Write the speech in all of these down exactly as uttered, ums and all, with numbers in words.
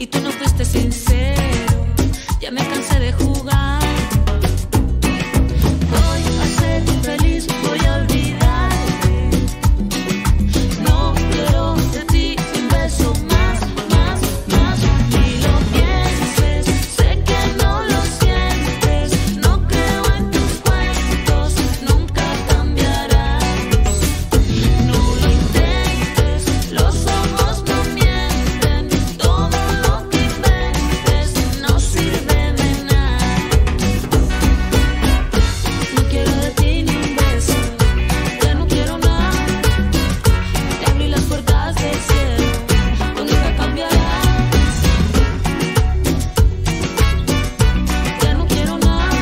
y tú no fuiste sincero. Ya me cansé de jugar. Voy a ser feliz, voy a olvidarte. No quiero de ti un beso más, más, más. Ni lo pienses, sé que no lo sientes. No creo en tus cuentos, nunca cambiarás. No lo intentes, los ojos no mienten. Todo lo que inventes no sirve de nada. No quiero de ti ni un beso, ya no quiero nada. Te abrí las puertas del cielo, tú nunca cambiarás. Ya no quiero nada,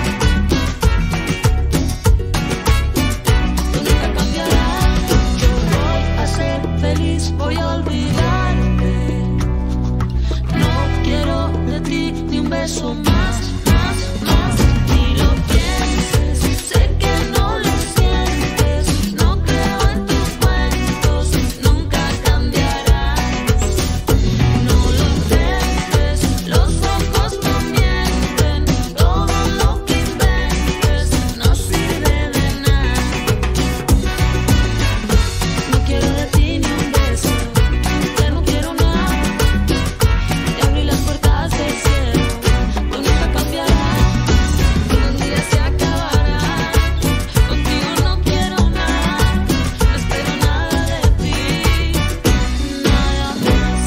tú nunca cambiarás. Yo voy a ser feliz, voy a olvidarte. No quiero de ti ni un beso más, más, más. Ni lo pienses, sé que no lo sientes. No creo en tus cuentos, nunca cambiarás. No lo intentes, los ojos no mienten. Todo lo que inventes no sirve de nada. No quiero de ti ni un beso, ya no quiero nada. Te abrí las puertas del cielo, tú nunca cambiarás. Un día se acabará, contigo no quiero nada. No espero nada de ti, nada más.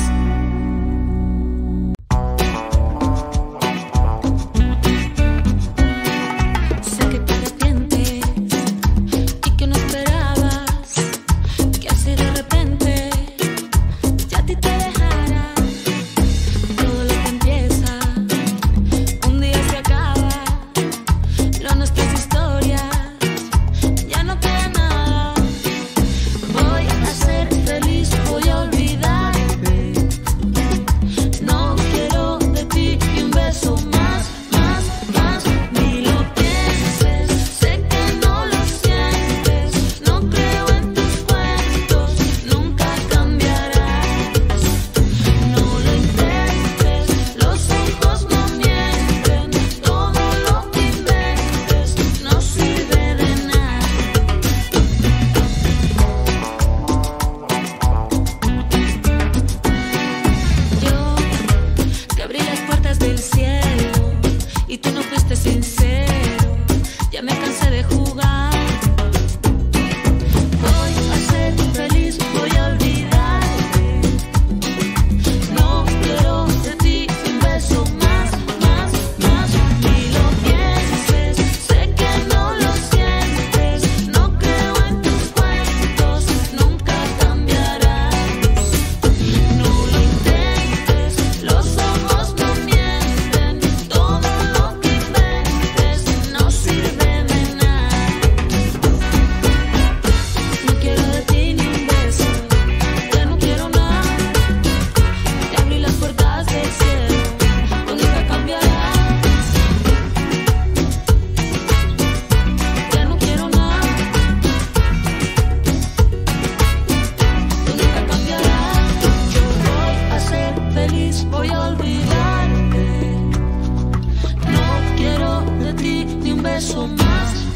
Sé que te arrepientes y que no esperabas que así de repente ya a ti te dejara. Todo lo que empieza un día se acaba. Lo nuestras historias ya no queda nada. Voy a ser feliz, voy a olvidarte. No quiero de ti ni un beso más, más, más. Ni lo pienses, sé que no lo sientes. No creo en tus cuentos, nunca cambiarás. No lo intentes, los ojos no mienten. Todo lo que inventes no sirve de nada. Yo te abrí las puertas del cielo y tú no fuiste sincero. Ya me cansé de jugar. Voy a ser feliz, voy a olvidarte. No quiero de ti un beso más, más, más. Ni lo pienses, sé que no lo sientes. No creo en tus cuentos, nunca cambiarás. No lo intentes, los ojos no mienten. Todo lo que inventes no sirve de nada. No quiero de ti ni un beso, ya no quiero nada. Te abrí las puertas del cielo, tú nunca cambiarás. Ya no quiero nada, tú nunca cambiarás. Yo voy a ser feliz, voy a olvidarte. No quiero de ti ni un beso más.